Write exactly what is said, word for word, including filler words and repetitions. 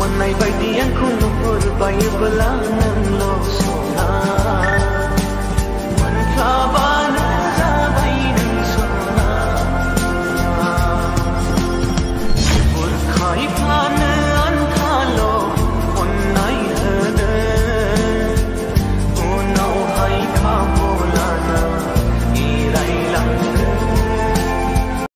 Naman ay baitian kung nupod pa ibalangan lo sona.